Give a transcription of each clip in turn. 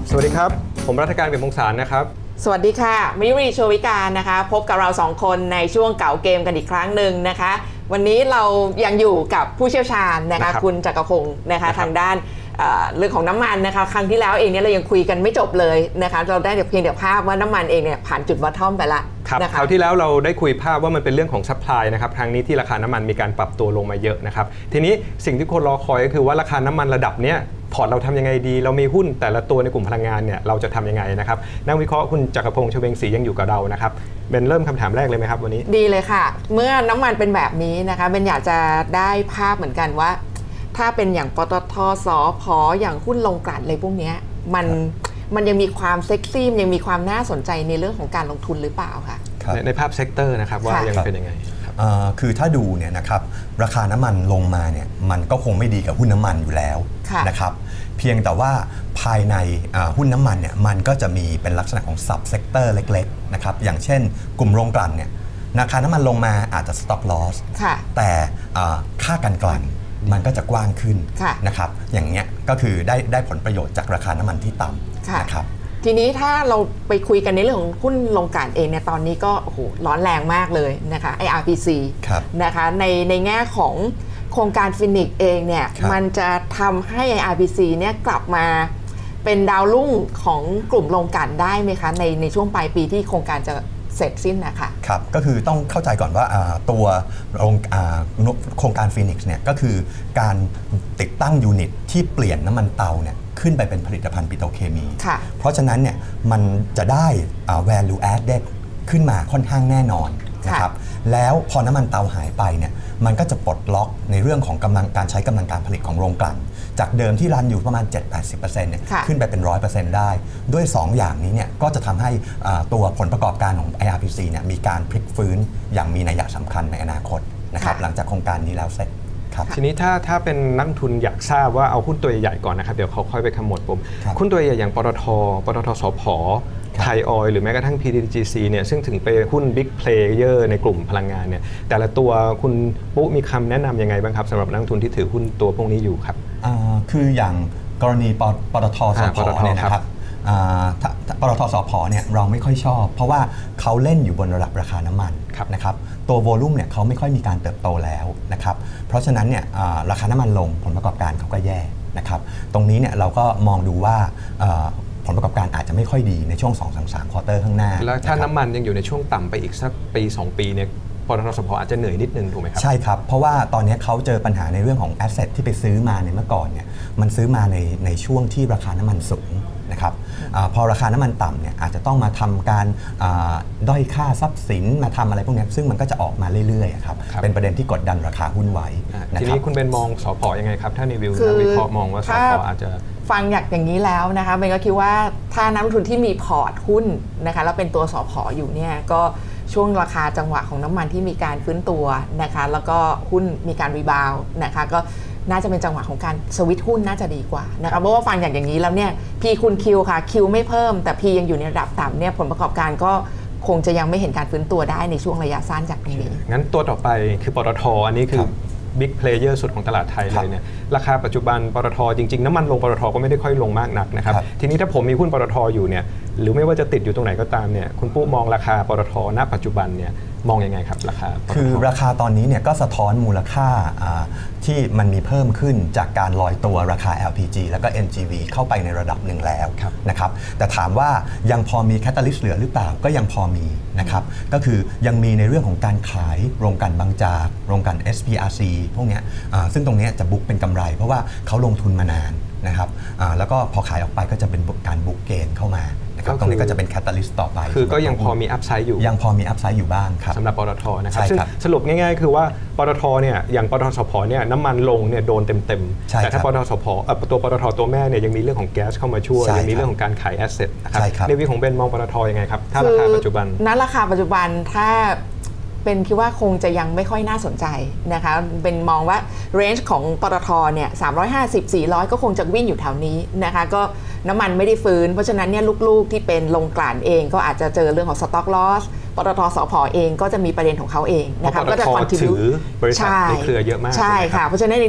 สวัสดีครับผมรัฐการเปี่ยมพงษารนะครับสวัสดีค่ะมยุรีโชวิการนะคะพบกับเรา2คนในช่วงเก๋าเกมกันอีกครั้งหนึ่งนะคะวันนี้เรายังอยู่กับผู้เชี่ยวชาญนะคะคุณจักรพงศ์นะคะทางด้านเรื่องของน้ำมันนะคะครั้งที่แล้วเองเนี่ยเรายังคุยกันไม่จบเลยนะคะเราได้เพียงแต่ภาพว่าน้ำมันเองเนี่ยผ่านจุดบอททอมไปละครับคราวที่แล้วเราได้คุยภาพว่ามันเป็นเรื่องของซัพพลายนะครับครั้งนี้ที่ราคาน้ำมันมีการปรับตัวลงมาเยอะนะครับทีนี้สิ่งที่คนรอคอยก็คือว่าราคาน้ำมันระดับเนี้ยพอร์ตเราทำยังไงดีเรามีหุ้นแต่ละตัวในกลุ่มพลังงานเนี่ยเราจะทำยังไงนะครับนักวิเคราะห์คุณจักรพงศ์ ชเวงศรียังอยู่กับเรานะครับเบนเริ่มคำถามแรกเลยไหมครับวันนี้ดีเลยค่ะเมื่อน้ำมันเป็นแบบนี้นะคะเบนอยากจะได้ภาพเหมือนกันว่าถ้าเป็นอย่างปตท.สผ.อย่างหุ้นลงกลั่นอะไรพวกนี้มันยังมีความเซ็กซี่ยังมีความน่าสนใจในเรื่องของการลงทุนหรือเปล่าคะในภาพเซกเตอร์นะครับว่ายังเป็นยังไงคือถ้าดูเนี่ยนะครับราคาน้ำมันลงมาเนี่ยมันก็คงไม่ดีกับหุ้นน้ำมันอยู่แล้วนะครับเพียงแต่ว่าภายในหุ้นน้ำมันเนี่ยมันก็จะมีเป็นลักษณะของซับเซกเตอร์เล็กๆนะครับอย่างเช่นกลุ่มโรงกลั่นเนี่ยราคาน้ำมันลงมาอาจจะ stop loss แต่ค่าการกลั่นมันก็จะกว้างขึ้นนะครับอย่างเงี้ยก็คือได้ผลประโยชน์จากราคาน้ำมันที่ต่ำนะครับทีนี้ถ้าเราไปคุยกันในเรื่องของหุ้นลงกลั่นเองเนี่ยตอนนี้ก็โอ้โหร้อนแรงมากเลยนะคะ IRPC นะคะในแง่ของโครงการฟินิกเองเนี่ยมันจะทำให้ IRPC เนี่ยกลับมาเป็นดาวรุ่งของกลุ่มลงกลั่นได้ไหมคะในช่วงปลายปีที่โครงการจะเสร็จสิ้นนะคะครับก็คือต้องเข้าใจก่อนว่าตัวโครงการฟีนิกซ์เนี่ยก็คือการติดตั้งยูนิตที่เปลี่ยนน้ำมันเตาเนี่ยขึ้นไปเป็นผลิตภัณฑ์ปิโตรเคมีเพราะฉะนั้นเนี่ยมันจะได้ value added ขึ้นมาค่อนข้างแน่นอนนะครับแล้วพอน้ำมันเตาหายไปเนี่ยมันก็จะปลดล็อกในเรื่องของการใช้กำลังการผลิตของโรงกลั่นจากเดิมที่รันอยู่ประมาณ 7-80% เนี่ยขึ้นไปเป็น 100% ได้ด้วย2อย่างนี้เนี่ยก็จะทำให้ตัวผลประกอบการของ IRPC เนี่ยมีการพลิกฟื้นอย่างมีนัยสำคัญในอนาคตนะครับหลังจากโครงการนี้แล้วเสร็จทีนี้ถ้าเป็นนักทุนอยากทราบว่าเอาหุ้นตัวใหญ่ก่อนนะครับเดี๋ยวเขาค่อยไปขมวดผมหุ้นตัวใหญ่อย่างปตท.สผ.ไทยออยล์หรือแม้กระทั่ง PTTGC เนี่ยซึ่งถึงเป็นหุ้นบิ๊กเพลเยอร์ในกลุ่มพลังงานเนี่ยแต่ละตัวคุณปุ๊มีคำแนะนำยังไงบ้างครับสำหรับนักทุนที่ถือหุ้นตัวพวกนี้อยู่ครับคืออย่างกรณีปตท.สผ.เนี่ยนะครับปตท.สผ.เนี่ยเราไม่ค่อยชอบเพราะว่าเขาเล่นอยู่บนระดับราคาน้ำมันนะครับตัวโวลุ่มเนี่ยเขาไม่ค่อยมีการเติบโตแล้วนะครับเพราะฉะนั้นเนี่ยราคาน้ำมันลงผลประกอบการเขาก็แย่นะครับตรงนี้เนี่ยเราก็มองดูว่าผลประกอบการอาจจะไม่ค่อยดีในช่วง 2-3 ควอเตอร์ข้างหน้าแล้วถ้าน้ำมันยังอยู่ในช่วงต่ำไปอีกสักปี2 ปีเนี่ยปตท.สผ.อาจจะเหนื่อยนิดนึงถูกไหมครับใช่ครับเพราะว่าตอนนี้เขาเจอปัญหาในเรื่องของแอสเซทที่ไปซื้อมาในเมื่อก่อนเนี่ยมันซื้อมาในช่วงที่ราคาน้ำมันสูงนะครับพอราคาน้ำมันต่ำเนี่ยอาจจะต้องมาทำการด้อยค่าทรัพย์สินมาทำอะไรพวกนี้ซึ่งมันก็จะออกมาเรื่อยๆครับเป็นประเด็นที่กดดันราคาหุ้นไว้ทีนี้คุณเป็นมองสผ.ยังไงครับถ้าในวิวนักวิเคราะห์มองว่าสผ.อาจจะฟังอย่างนี้แล้วนะคะเบนก็คิดว่าถ้านักลงทุนที่มีพอร์ตหุ้นนะคะแล้วเป็นตัวสผ.อยู่เนี่ยก็ช่วงราคาจังหวะของน้ำมันที่มีการฟื้นตัวนะคะแล้วก็หุ้นมีการรีบาวนะคะก็น่าจะเป็นจังหวะของการสวิตช์หุ้นน่าจะดีกว่านะคะเพราะว่าฟังอย่างนี้แล้วเนี่ยพีคูณคิวค่ะคิวไม่เพิ่มแต่พียังอยู่ในระดับต่ำเนี่ยผลประกอบการก็คงจะยังไม่เห็นการฟื้นตัวได้ในช่วงระยะสั้นจากตรงนี้งั้นตัวต่อไปคือปตท.อันนี้คือบิ๊กเพลเยอร์สุดของตลาดไทยเลยเนี่ยราคาปัจจุบันปตท.จริงๆน้ำมันลงปตท.ก็ไม่ได้ค่อยลงมากนักนะครับทีนี้ถ้าผมมีหุ้นปตท.อยู่เนี่ยหรือไม่ว่าจะติดอยู่ตรงไหนก็ตามเนี่ยคุณปุ๊มองราคาปตท.ณปัจจุบันเนี่ยมองยังไงครับราคาคือราคาตอนนี้เนี่ยก็สะท้อนมูลค่าที่มันมีเพิ่มขึ้นจากการลอยตัวราคา LPG แล้วก็ NGV เข้าไปในระดับหนึ่งแล้วนะครับแต่ถามว่ายังพอมีแคตตาลิสต์เหลือหรือเปล่าก็ยังพอมีนะครับก็คือยังมีในเรื่องของการขายโรงกลั่นบางจากโรงกลั่น SPRC พวกนี้ซึ่งตรงนี้จะบุ๊กเป็นกำไรเพราะว่าเขาลงทุนมานานนะครับแล้วก็พอขายออกไปก็จะเป็นการบุ๊กเกนเข้ามาตรงนี้ก็จะเป็นแคตตาลิสต์ต่อไปคือก็ยังพอมีอัพไซด์อยู่ยังพอมีอัพไซด์อยู่บ้างครับสำหรับปตท.นะครับซึ่งสรุปง่ายๆคือว่าปตท.เนี่ยอย่างปตท.สผ.เนี่ยน้ำมันลงเนี่ยโดนเต็มๆแต่ถ้าปตท.สผ.ตัวปตท.ตัวแม่เนี่ยยังมีเรื่องของแก๊สเข้ามาช่วยยังมีเรื่องของการขายแอสเซทนะครับในวิของเบนมองปตท.ยังไงครับถ้าราคาปัจจุบันณราคาปัจจุบันถ้าเป็นคิดว่าคงจะยังไม่ค่อยน่าสนใจนะคะเป็นมองว่าเรนจ์ของปตท.เนี่ย350-400ก็คงจะวิ่งอยู่แถวนี้นะคะก็น้ำมันไม่ได้ฟื้นเพราะฉะนั้นเนี่ยลูกๆที่เป็นโรงกลั่นเองก็อาจจะเจอเรื่องของสต็อกลอสปตท.สผ.เองก็จะมีประเด็นของเขาเองนะคะก็จะคอนทินิวบริษัทในเครือเยอะมากใช่ค่ะเพราะฉะนั้นในนี้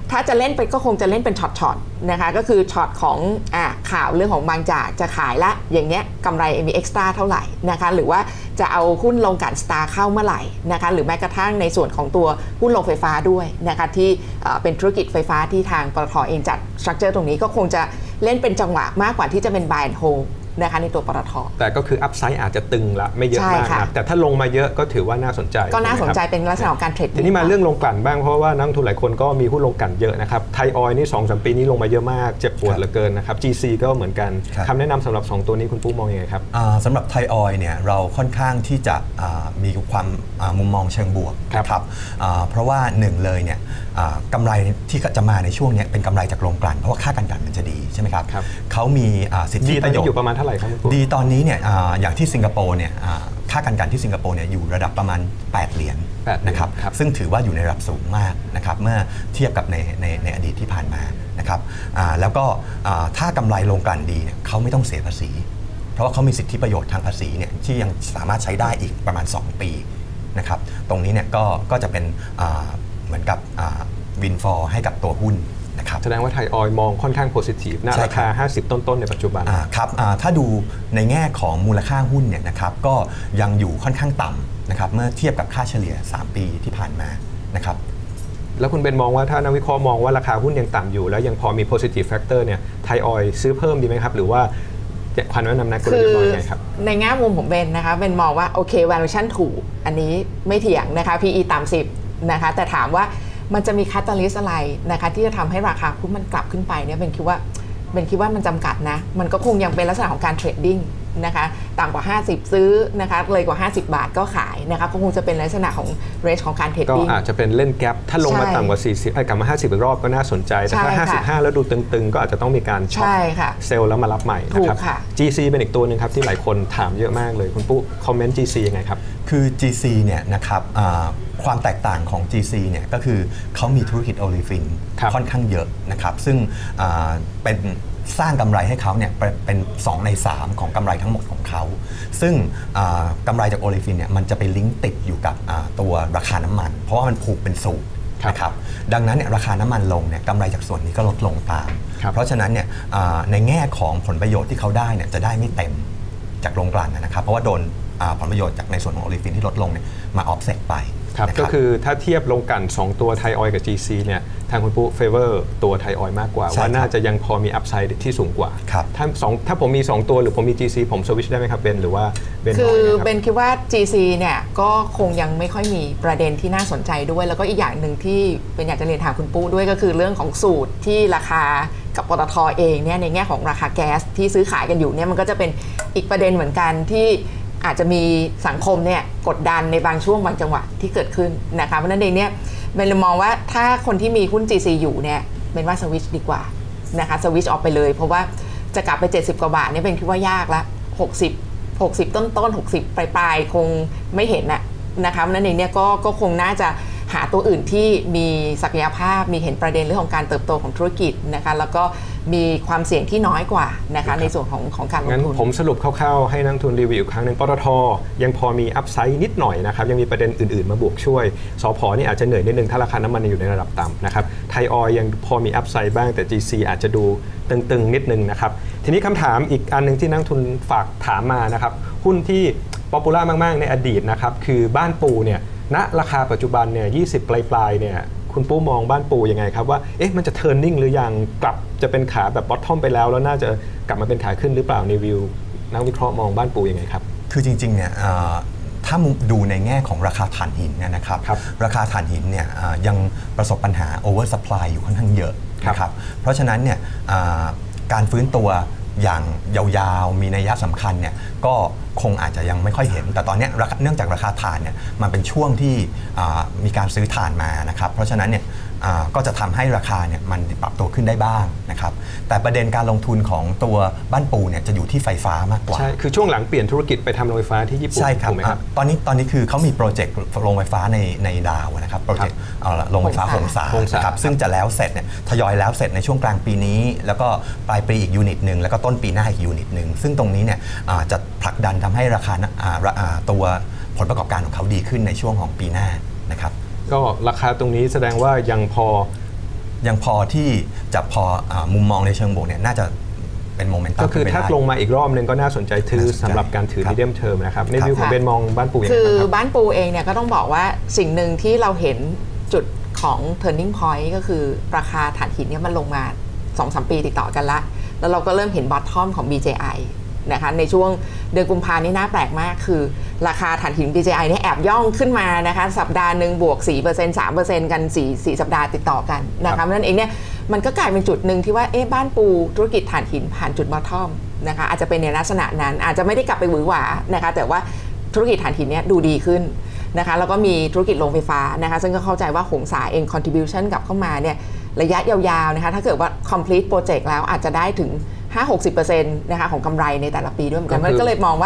ถ้าจะเล่นไปก็คงจะเล่นเป็นช็อตๆนะคะก็คือช็อตของข่าวเรื่องของบางจากจะขายละอย่างเงี้ยกำไรมีเอ็กซ์ตร้าเท่าไหร่นะคะหรือว่าจะเอาหุ้นโรงกลั่นสตาร์เข้าเมื่อไหร่นะคะหรือแม้กระทั่งในส่วนของตัวหุ้นโรงไฟฟ้าด้วยนะคะที่เป็นธุรกิจไฟฟ้าที่ทางปตท.เองจัดสตรัคเจอร์ตรงนี้ก็คงจะเล่นเป็นจังหวะมากกว่าที่จะเป็น buy and holdนะคะในตัวปตท. แต่ก็คืออัพไซด์อาจจะตึงละไม่เยอะมากนะแต่ถ้าลงมาเยอะก็ถือว่าน่าสนใจก็น่าสนใจเป็นลักษณะของการเทรดทีนี้มาเรื่องโรงกลั่นบ้างเพราะว่านักลงทุนหลายคนก็มีหุ้นโรงกลั่นเยอะนะครับไทยออยล์นี่ 2-3 ปีนี้ลงมาเยอะมากเจ็บปวดเหลือเกินนะครับ GC ก็เหมือนกันคำแนะนำสำหรับ2ตัวนี้คุณปุ๊มองยังไงครับสำหรับไทยออยล์เนี่ยเราค่อนข้างที่จะมีความมุมมองเชิงบวกครับเพราะว่า1เลยเนี่ยกำไรที่จะมาในช่วงนี้เป็นกำไรจากโรงกลั่นเพราะว่าค่าการกลั่นมันจะดีใช่ไหมครับเขามีสิทธิประโยชน์อยู่ประมาณเท่าไหร่ครับดีตอนนี้เนี่ยอย่างที่สิงคโปร์เนี่ยค่าการกลั่นที่สิงคโปร์เนี่ยอยู่ระดับประมาณ8 เหรียญนะครับซึ่งถือว่าอยู่ในระดับสูงมากนะครับเมื่อเทียบกับในอดีตที่ผ่านมานะครับแล้วก็ถ้ากำไรโรงกลั่นดีเนี่ยเขาไม่ต้องเสียภาษีเพราะว่าเขามีสิทธิประโยชน์ทางภาษีเนี่ยที่ยังสามารถใช้ได้อีกประมาณ2 ปีนะครับตรงนี้เนี่ยก็จะเป็นเหมือนกับวินฟอร์ให้กับตัวหุ้นนะครับแสดงว่าไทยออยล์มองค่อนข้างโพซิทีฟณราคา50ต้นๆในปัจจุบันครับถ้าดูในแง่ของมูลค่าหุ้นเนี่ยนะครับก็ยังอยู่ค่อนข้างต่ำนะครับเมื่อเทียบกับค่าเฉลี่ย3 ปีที่ผ่านมานะครับแล้วคุณเบนมองว่าถ้านักวิเคราะห์มองว่าราคาหุ้นยังต่ำอยู่แล้วยังพอมี positive factor เนี่ยไทยออยล์ซื้อเพิ่มดีไหมครับหรือว่าความแนะนำนักลงทุนมองยังไงครับในแง่มุมผมเบนนะคะเบนมองว่าโอเค valuation ถูกอันนี้ไม่เถียงนะคะ PE ต่ำ10นะคะแต่ถามว่ามันจะมีคาตาลิสต์อะไรนะคะที่จะทำให้ราคาหุ้นมันกลับขึ้นไปเนี่ยเบนคิดว่ามันจำกัดนะมันก็คงยังเป็นลักษณะของการเทรดดิ้งนะคะต่ำกว่า50ซื้อนะคะเลยกว่า50 บาทก็ขายนะคะก็คงจะเป็นลักษณะของเรนจ์ของการเทรดดิ้งก็อาจจะเป็นเล่นแกปถ้าลงมาต่ำกว่า40กลับมา50อีกรอบก็น่าสนใจแต่ถ้า55แล้วดูตึงๆก็อาจจะต้องมีการช็อตเซลล์แล้วมารับใหม่นะครับ GC เป็นอีกตัวนึงครับที่หลายคนถามเยอะมากเลยคุณปุ๊คอมเมนต์ GC ยังไงครับคือ GC เนี่ยนะครับความแตกต่างของ GC เนี่ยก็คือเขามีธุรกิจโอลิฟินค่อนข้างเยอะนะครับซึ่งเป็นสร้างกำไรให้เขาเนี่ยเป็น2 ใน 3ของกำไรทั้งหมดของเขาซึ่งกำไรจากโอลิฟินเนี่ยมันจะไปลิงก์ติดอยู่กับตัวราคาน้ำมันเพราะว่ามันผูกเป็นสูตรนะครับดังนั้นเนี่ยราคาน้ำมันลงเนี่ยกำไรจากส่วนนี้ก็ลดลงตามเพราะฉะนั้นเนี่ยในแง่ของผลประโยชน์ที่เขาได้เนี่ยจะได้ไม่เต็มจากโรงกลั่นนะครับเพราะว่าโดนผลประโยชน์จากในส่วนของโอลิฟินที่ลดลงเนี่ยมาออฟเซ็ตไปก็คือถ้าเทียบลงกัน2ตัวไทยออยล์กับ GC เนี่ยทางคุณปุ๊เฟเวอร์ตัวไทยออยล์มากกว่าว่าน่าจะยังพอมีอัพไซด์ที่สูงกว่าถ้าผมมี2ตัวหรือผมมี GC ผมสวิชได้ไหมครับเบนหรือว่าเบนคือเบนคิดว่า GC เนี่ยก็คงยังไม่ค่อยมีประเด็นที่น่าสนใจด้วยแล้วก็อีกอย่างหนึ่งที่เป็นอยากจะเรียนถามคุณปุ๊ด้วยก็คือเรื่องของสูตรที่ราคากับปตท.เองเนี่ยในแง่ของราคาแก๊สที่ซื้อขายกันอยู่เนี่ยมันก็จะเป็นอีกประเด็นเหมือนกันที่อาจจะมีสังคมเนี่ยกดดันในบางช่วงบางจังหวะที่เกิดขึ้นนะคะเพราะนั้นเองเนี่ยเบนมองว่าถ้าคนที่มีหุ้น GC อยู่เนี่ยเป็นว่าสวิชดีกว่านะคะสวิชออกไปเลยเพราะว่าจะกลับไป70 กว่าบาทเนี่ยเป็นคิดว่ายากละ60ต้น60ปลายคงไม่เห็นนะคะเพราะนั้นเองเนี่ยก็คงน่าจะหาตัวอื่นที่มีศักยภาพมีเห็นประเด็นเรื่องของการเติบโตของธุรกิจนะคะแล้วก็มีความเสี่ยงที่น้อยกว่านะคะในส่วนของการลงทุนงั้นผมสรุปคร่าวๆให้นักทุนรีวิวอีกครั้งหนึ่งปตท.ยังพอมีอัพไซด์นิดหน่อยนะครับยังมีประเด็นอื่นๆมาบวกช่วยสผ.นี่อาจจะเหนื่อยนิดนึงถ้าราคาน้ำมันอยู่ในระดับต่ำนะครับไทยออยล์ยังพอมีอัพไซด์บ้างแต่ GC อาจจะดูตึงๆนิดนึงนะครับทีนี้คำถามอีกอันนึงที่นักทุนฝากถามมานะครับหุ้นที่ป๊อปปูล่ามากๆในอดีตนะครับคือบ้านปูเนี่ยณราคาปัจจุบันเนี่ย20ปลายๆเนี่ยคุณปูมองบ้านปูยังไงครับว่ามันจะเทิร์นนิ่งหรือยังกลับจะเป็นขาแบบบอททอมไปแล้วน่าจะกลับมาเป็นขาขึ้นหรือเปล่าในวิวนักวิเคราะห์มองบ้านปูยังไงครับคือจริงๆเนี่ยถ้าดูในแง่ของราคาถ่านหินนะครับราคาถ่านหินเนี่ยยังประสบปัญหาโอเวอร์ซัพพลายอยู่ค่อนข้างเยอะนะครับเพราะฉะนั้นเนี่ยการฟื้นตัวอย่างยาวๆมีนัยสำคัญเนี่ยก็คงอาจจะยังไม่ค่อยเห็นแต่ตอนนี้เนื่องจากราคาถ่านเนี่ยมันเป็นช่วงที่มีการซื้อถ่านมานะครับเพราะฉะนั้นเนี่ยก็จะทำให้ราคาเนี่ยมันปรับตัวขึ้นได้บ้างนะครับแต่ประเด็นการลงทุนของตัวบ้านปูเนี่ยจะอยู่ที่ไฟฟ้ามากกว่าใช่คือช่วงหลังเปลี่ยนธุรกิจไปทำโรงไฟฟ้าที่ญี่ปุ่นใช่ครับตอนนี้คือเขามีโปรเจกต์โรงไฟฟ้าในลาวนะครับโปรเจกต์โรงไฟฟ้าหงสาครับซึ่งจะแล้วเสร็จเนี่ยทยอยแล้วเสร็จในช่วงกลางปีนี้แล้วก็ปลายปีอีกยูนิตหนึ่งแล้วก็ต้นปีหน้าอีกยูนิตหนึ่งซึ่งตรงนี้เนี่ยจะผลักดันทำให้ราคาตัวผลประกอบการของเขาดีขึ้นในช่วงของปีหน้านะครับก็ราคาตรงนี้แสดงว่ายังพอยังพอที่จะพอมุมมองในเชิงบวกเนี่ยน่าจะเป็นโมเมนตัมก็คือถ้าลงมาอีกรอบนึงก็น่าสนใจถือสำหรับการถือ medium term นะครับในวิวของเบนมองบ้านปูยังไงคือครับบ้านปูเองเนี่ยก็ต้องบอกว่าสิ่งหนึ่งที่เราเห็นจุดของ turning point ก็คือราคาถ่านหินเนี่ยมันลงมา 2-3 ปีติดต่อกันแล้วเราก็เริ่มเห็น bottom ของ BJI นะคะในช่วงเดือนกุมภาพันธ์นี่น่าแปลกมากคือราคาถ่านหิน BJI เนี่ยแอบย่องขึ้นมานะคะสัปดาห์หนึ่งบวก 4% 3% กัน4สัปดาห์ติดต่อกันนะคะเพราะฉะนั้นเองเนี่ยมันก็กลายเป็นจุดหนึ่งที่ว่าบ้านปูธุรกิจถ่านหินผ่านจุด bottom นะคะอาจจะเป็นในลักษณะนั้นอาจจะไม่ได้กลับไปหวือหวานะคะแต่ว่าธุรกิจถ่านหินเนี่ยดูดีขึ้นนะคะแล้วก็มีธุรกิจโรงไฟฟ้านะคะซึ่งก็เข้าใจว่าหงสาเอง contribution กลับเข้ามาเนี่ยระยะยาวๆนะคะถ้าเกิดว่า complete project แล้วอาจจะได้ถึง 50-60% นะคะของกำไรในแต่ละปีด้วยเหมือนกันมันก็เลยมองว่า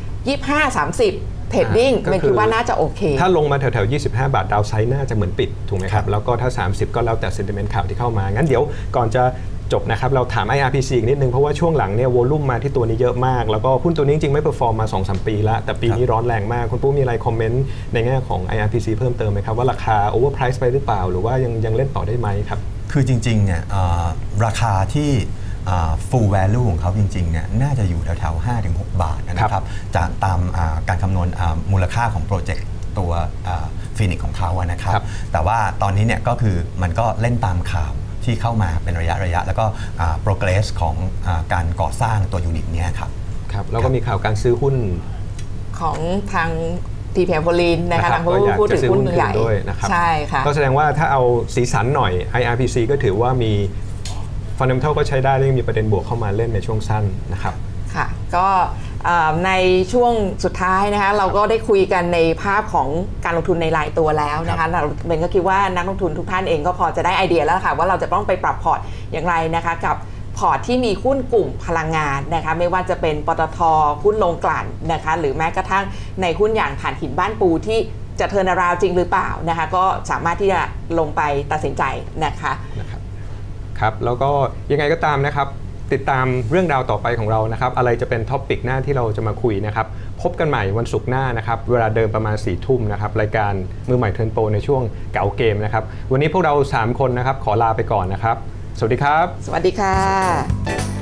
25-30 เทรดดิ้งเป็นคิดว่าน่าจะโอเคถ้าลงมาแถวๆ25 บาทดาวไซด์น่าจะเหมือนปิดถูกไหมครับแล้วก็ถ้า30ก็แล้วแต่ sentiment ข่าวที่เข้ามางั้นเดี๋ยวก่อนจะจบนะครับเราถาม IRPC อีกนิดนึงเพราะว่าช่วงหลังเนี่ยวอลุ่มมาที่ตัวนี้เยอะมากแล้วก็หุ้นตัวนี้จริงๆไม่เปอร์ฟอร์มมา 2-3 ปีแล้วแต่ปีนี้ร้อนแรงมากคุณปุ๊มีอะไรคอมเมนต์ในแง่ของ IRPC เพิ่มเติมไหมครับว่าราคา overprice ไปหรือเปล่าหรือว่ายังเล่นต่อได้ไหมครับคือจริงๆเนี่ยราคาที่full value ของเขาจริงๆเนี่ยน่าจะอยู่แถวๆ 5-6 บาทนะครับจากตามการคำนวณมูลค่าของโปรเจกต์ตัวฟีนิกของเขานะครับแต่ว่าตอนนี้เนี่ยก็คือมันก็เล่นตามข่าวที่เข้ามาเป็นระยะแล้วก็ progress ของการก่อสร้างตัวยูนิตนี้ครับแล้วก็มีข่าวการซื้อหุ้นของทางทีพีโพลีนนะคะทางผู้ถือหุ้นใหญ่ด้วยนะครับใช่ค่ะก็แสดงว่าถ้าเอาสีสันหน่อย IRPC ก็ถือว่ามีfundamental ก็ใช้ได้และยังมีประเด็นบวกเข้ามาเล่นในช่วงสั้นนะครับค่ะก็ในช่วงสุดท้ายนะคะเราก็ได้คุยกันในภาพของการลงทุนในรายตัวแล้วนะคะเราเบนก็คิดว่านักลงทุนทุกท่านเองก็พอจะได้ไอเดียแล้วค่ะว่าเราจะต้องไปปรับพอร์ตอย่างไรนะคะกับพอร์ตที่มีหุ้นกลุ่มพลังงานนะคะไม่ว่าจะเป็นปตท.หุ้นโรงกลั่นนะคะหรือแม้กระทั่งในหุ้นอย่างถ่านหินบ้านปูที่จะเทิร์นอราวด์จริงหรือเปล่านะคะก็สามารถที่จะลงไปตัดสินใจนะคะครับแล้วก็ยังไงก็ตามนะครับติดตามเรื่องราวต่อไปของเรานะครับอะไรจะเป็นท็อปิกหน้าที่เราจะมาคุยนะครับพบกันใหม่วันศุกร์หน้านะครับเวลาเดิมประมาณ4 ทุ่มนะครับรายการมือใหม่เทิร์นโปรในช่วงเก๋าเกมนะครับวันนี้พวกเรา3 คนนะครับขอลาไปก่อนนะครับสวัสดีครับสวัสดีค่ะ